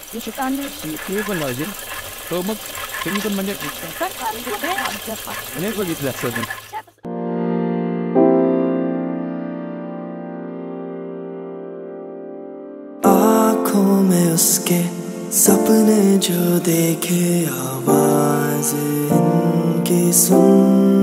ये शैतान ने हे पण लावजे तो मग तुम्ही पण म्हणजे अनेक बघितलं असतं आँखों में उसके सपने जो देखे आवाज इनकी सुन